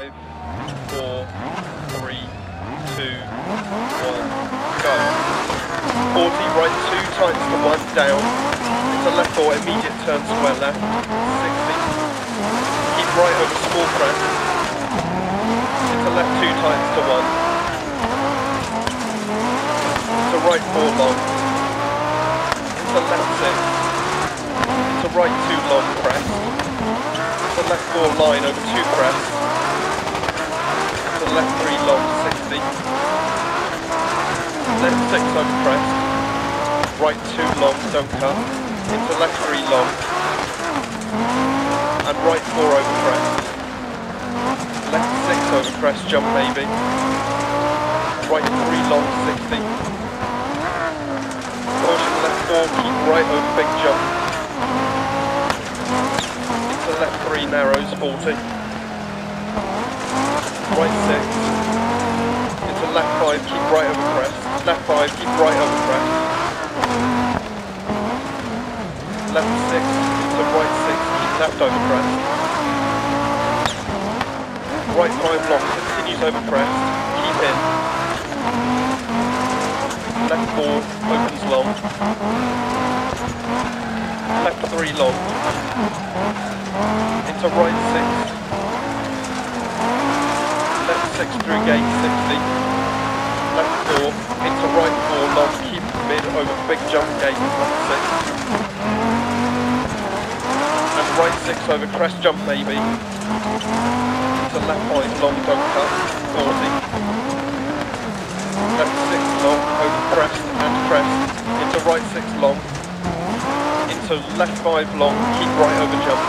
4, 3, 2, 1, go. 40, right 2, tightens to 1, down. Into left 4, immediate turn, square left. 60. Keep right over small crest. Into left 2, tightens to 1. Into right 4, long. Into left 6. Into right 2, long, crest. Into left 4, line over 2 crest. Into left 3, long, 60. Left 6 over crest. Right 2, long, don't cut. Into left 3, long. And right 4 over crest. Left 6 over crest, jump maybe. Right 3, long, 60. Caution left 4, keep right over big jump. Into left 3, narrows, 40. Right 6. Into left 5, keep right over crest. Left 5, keep right over crest. Left 6, into right 6, keep left over crest. Right 5 long, continues over crest, keep in. Left 4, opens long. Left 3 long. Into right 6. Left 6 through gate 60. Left 4, into right 4 long, keep mid over big jump gate, left 6. And right 6 over crest jump maybe. Into left 5 long, don't cut, 40. Left 6 long, over crest and crest. Into right 6 long. Into left 5 long, keep right over jump.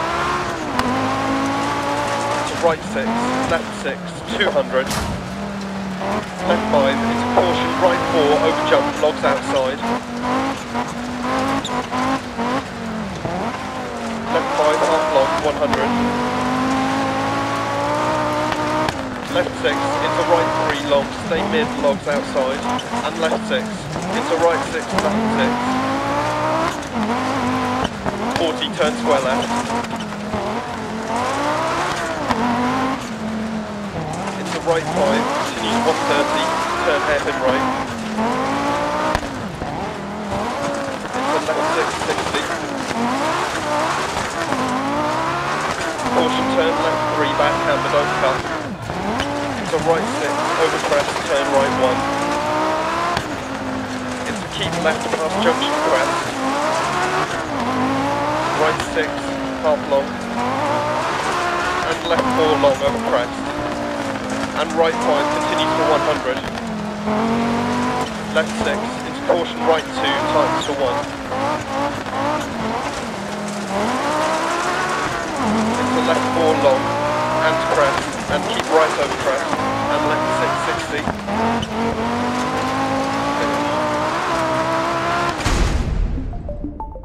To right 6, left 6, 200. Left 5, into caution, right 4, over jump, logs outside. Left 5, half long, 100. Left 6, into right 3, long, stay mid, logs outside. And left 6, into right 6, left 6. 40, turn square left. Into right 5, continues 130, turn hairpin right. Into left 6, 60. Caution, turn left 3, backhand but don't cut. Into right 6, over crest, turn right 1. Into keep left past junction crest. Right 6, half long. And left 4 long over crest. And right 5 continues for 100. Left 6, into caution right 2, tightens to 1. Into left 4 long, and crest, and keep right over crest, and left 6, 60.